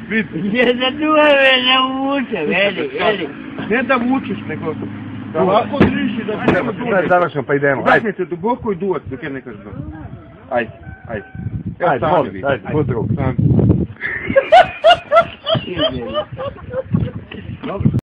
vidi. Ne da duhove ne vuče, veli. Ne da vučeš, nego da ovako držiš i da se nema duže. Sad završimo pa idemo, ajde. Zahnete duboko i duvac dok je ne kažeš dobro. Ajde. Ajde, molim, ajde, put ruku. Dobro.